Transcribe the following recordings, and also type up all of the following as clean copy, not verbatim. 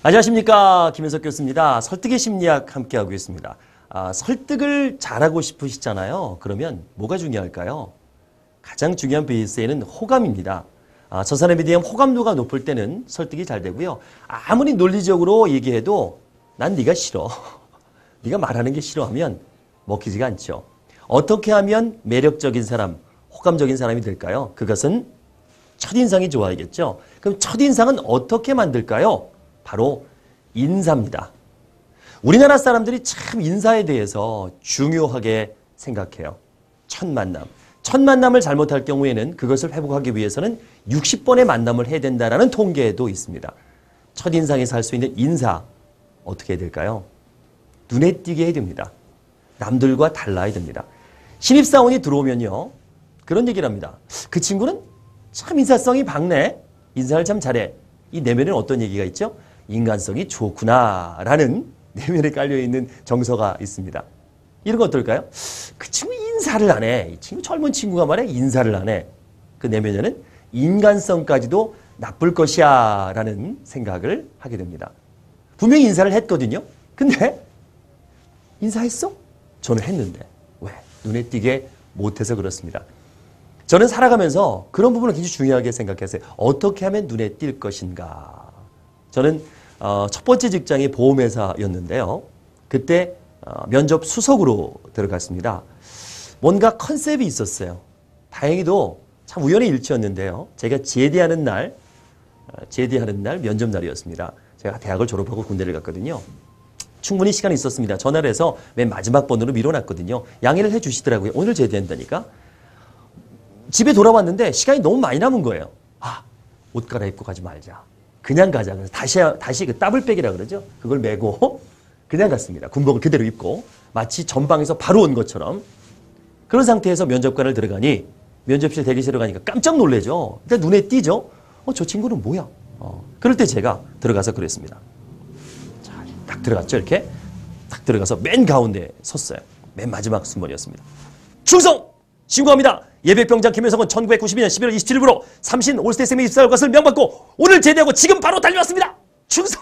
안녕하십니까, 김현석 교수입니다. 설득의 심리학 함께하고 있습니다. 설득을 잘하고 싶으시잖아요. 그러면 뭐가 중요할까요? 가장 중요한 베이스에는 호감입니다. 저 사람에 대한 호감도가 높을 때는 설득이 잘 되고요. 아무리 논리적으로 얘기해도 난 네가 싫어. 네가 말하는 게 싫어하면 먹히지가 않죠. 어떻게 하면 매력적인 사람, 호감적인 사람이 될까요? 그것은 첫인상이 좋아야겠죠. 그럼 첫인상은 어떻게 만들까요? 바로 인사입니다. 우리나라 사람들이 참 인사에 대해서 중요하게 생각해요. 첫 만남. 첫 만남을 잘못할 경우에는 그것을 회복하기 위해서는 60번의 만남을 해야 된다는 통계도 있습니다. 첫인상에서 할 수 있는 인사 어떻게 해야 될까요? 눈에 띄게 해야 됩니다. 남들과 달라야 됩니다. 신입사원이 들어오면요. 그런 얘기를 합니다. 그 친구는 참 인사성이 밝네. 인사를 참 잘해. 이 내면에는 어떤 얘기가 있죠? 인간성이 좋구나라는 내면에 깔려있는 정서가 있습니다. 이런 거 어떨까요? 그 친구 인사를 안 해. 이 친구 젊은 친구가 말해 인사를 안 해. 그 내면에는 인간성까지도 나쁠 것이야 라는 생각을 하게 됩니다. 분명히 인사를 했거든요. 근데 인사했어? 저는 했는데 왜? 눈에 띄게 못해서 그렇습니다. 저는 살아가면서 그런 부분을 굉장히 중요하게 생각했어요. 어떻게 하면 눈에 띌 것인가. 저는 첫 번째 직장이 보험회사였는데요. 그때 면접 수석으로 들어갔습니다. 뭔가 컨셉이 있었어요. 다행히도 참 우연의 일치였는데요. 제가 제대하는 날 면접 날이었습니다. 제가 대학을 졸업하고 군대를 갔거든요. 충분히 시간이 있었습니다. 전화를 해서 맨 마지막 번호로 밀어놨거든요. 양해를 해 주시더라고요. 오늘 제대한다니까. 집에 돌아왔는데 시간이 너무 많이 남은 거예요. 옷 갈아입고 가지 말자. 그냥 가자. 그래서 다시 그 더블백이라 그러죠. 그걸 메고 그냥 갔습니다. 군복을 그대로 입고 마치 전방에서 바로 온 것처럼 그런 상태에서 면접관을 들어가니 면접실 대기실에 가니까 깜짝 놀래죠. 일단 눈에 띄죠. 저 친구는 뭐야? 그럴 때 제가 들어가서 그랬습니다. 자, 딱 들어갔죠. 이렇게 딱 들어가서 맨 가운데 섰어요. 맨 마지막 순번이었습니다. 충성! 신고합니다. 예비병장 김현석은 1992년 11월 27일부로 삼신 올스테이sem에 입사할 것을 명받고 오늘 제대하고 지금 바로 달려왔습니다. 충성!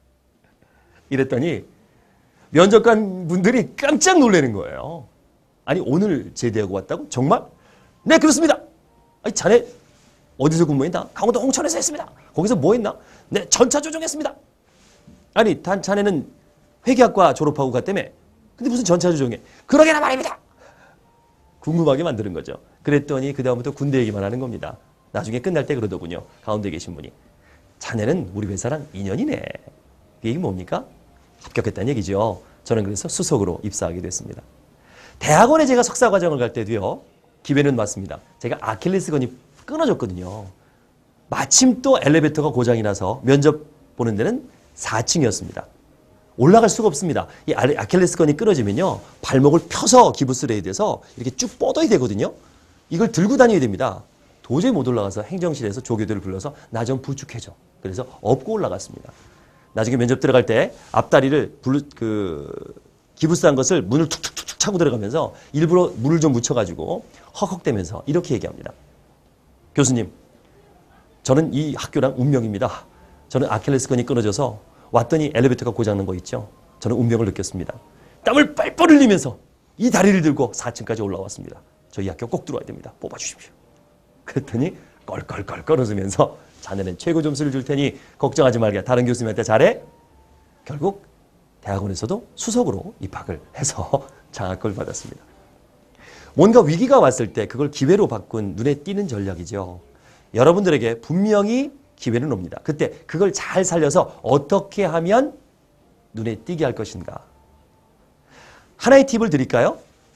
이랬더니 면접관 분들이 깜짝 놀라는 거예요. 아니 오늘 제대하고 왔다고? 정말? 네 그렇습니다. 아니 자네 어디서 근무했나? 강원도 홍천에서 했습니다. 거기서 뭐 했나? 네 전차 조종했습니다. 아니 자네는 회계학과 졸업하고 갔다며? 근데 무슨 전차 조종해? 그러게나 말입니다. 궁금하게 만드는 거죠. 그랬더니 그 다음부터 군대 얘기만 하는 겁니다. 나중에 끝날 때 그러더군요. 가운데 계신 분이. 자네는 우리 회사랑 인연이네. 그 얘기 뭡니까? 합격했다는 얘기죠. 저는 그래서 수석으로 입사하게 됐습니다. 대학원에 제가 석사과정을 갈 때도요. 기회는 왔습니다. 제가 아킬레스건이 끊어졌거든요. 마침 또 엘리베이터가 고장이 나서 면접 보는 데는 4층이었습니다. 올라갈 수가 없습니다. 이 아킬레스건이 끊어지면요. 발목을 펴서 기부스를 해야 돼서 이렇게 쭉 뻗어야 되거든요. 이걸 들고 다녀야 됩니다. 도저히 못 올라가서 행정실에서 조교들을 불러서 나 좀 부축해줘. 그래서 업고 올라갔습니다. 나중에 면접 들어갈 때 앞다리를 기부스한 것을 문을 툭툭툭 차고 들어가면서 일부러 물을 좀 묻혀가지고 헉헉대면서 이렇게 얘기합니다. 교수님, 저는 이 학교랑 운명입니다. 저는 아킬레스건이 끊어져서 왔더니 엘리베이터가 고장난 거 있죠. 저는 운명을 느꼈습니다. 땀을 뻘뻘 흘리면서 이 다리를 들고 4층까지 올라왔습니다. 저희 학교 꼭 들어와야 됩니다. 뽑아주십시오. 그랬더니 껄껄껄껄 웃으면서 자네는 최고 점수를 줄 테니 걱정하지 말게. 다른 교수님한테 잘해. 결국 대학원에서도 수석으로 입학을 해서 장학금을 받았습니다. 뭔가 위기가 왔을 때 그걸 기회로 바꾼 눈에 띄는 전략이죠. 여러분들에게 분명히 기회는 옵니다. 그때 그걸 잘 살려서 어떻게 하면 눈에 띄게 할 것인가. 하나의 팁을 드릴까요?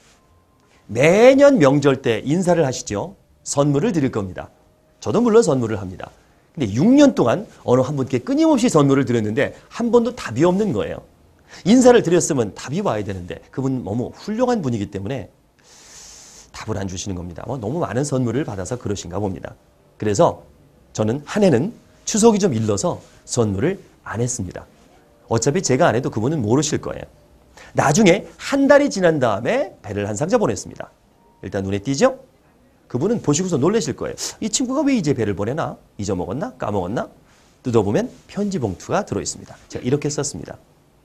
매년 명절 때 인사를 하시죠. 선물을 드릴 겁니다. 저도 물론 선물을 합니다. 근데 6년 동안 어느 한 분께 끊임없이 선물을 드렸는데 한 번도 답이 없는 거예요. 인사를 드렸으면 답이 와야 되는데 그분 너무 훌륭한 분이기 때문에 답을 안 주시는 겁니다. 너무 많은 선물을 받아서 그러신가 봅니다. 그래서 저는 한 해는 추석이 좀 일러서 선물을 안 했습니다. 어차피 제가 안 해도 그분은 모르실 거예요. 나중에 한 달이 지난 다음에 배를 한 상자 보냈습니다. 일단 눈에 띄죠? 그분은 보시고서 놀라실 거예요. 이 친구가 왜 이제 배를 보내나? 잊어먹었나? 까먹었나? 뜯어보면 편지 봉투가 들어있습니다. 제가 이렇게 썼습니다.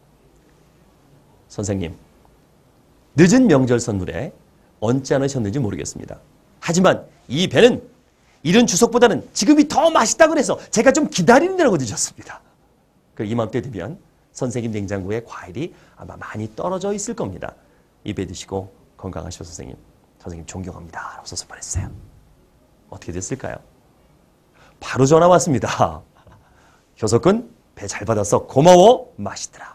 선생님, 늦은 명절 선물에 얹지 않으셨는지 모르겠습니다. 하지만 이 배는 이른 추석보다는 지금이 더 맛있다고 해서 제가 좀 기다리느라고 늦었습니다. 이맘때 되면 선생님 냉장고에 과일이 아마 많이 떨어져 있을 겁니다. 입에 드시고 건강하시오 선생님. 선생님 존경합니다. 라고 써서 보냈어요. 어떻게 됐을까요? 바로 전화 왔습니다. 효석군 배 잘 받아서 고마워 맛있더라.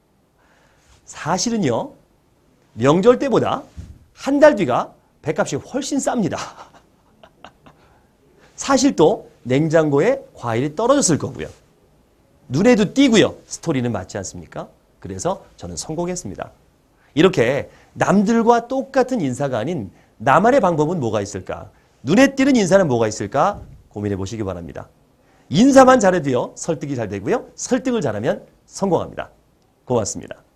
사실은요. 명절 때보다 한 달 뒤가 배값이 훨씬 쌉니다. 사실 또 냉장고에 과일이 떨어졌을 거고요. 눈에도 띄고요. 스토리는 맞지 않습니까? 그래서 저는 성공했습니다. 이렇게 남들과 똑같은 인사가 아닌 나만의 방법은 뭐가 있을까? 눈에 띄는 인사는 뭐가 있을까? 고민해 보시기 바랍니다. 인사만 잘해도요. 설득이 잘 되고요. 설득을 잘하면 성공합니다. 고맙습니다.